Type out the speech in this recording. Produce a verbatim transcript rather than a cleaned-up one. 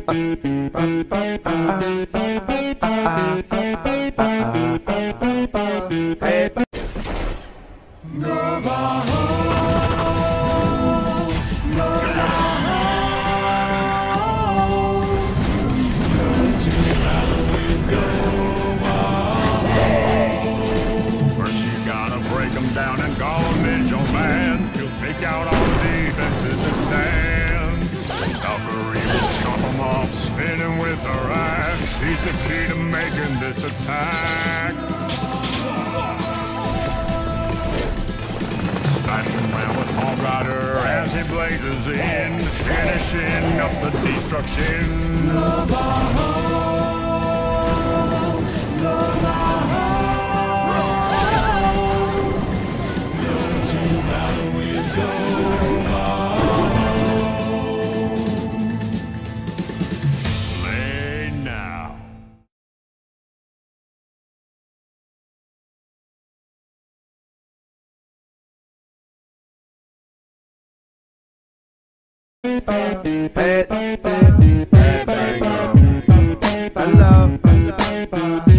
GOVAHO, GOVAHO, go to battle with GOVAHO. First you gotta break them down and call him is your man. He'll take out all the defenses and stand. Valkyrie will chop them off, spinning with her axe. He's the key to making this attack. Splashing around with Hog Rider as he blazes in, finishing up the destruction. GOVAHO, GOVAHO, go to battle with GOVAHO. Play now. Head, head, head, I love, I love.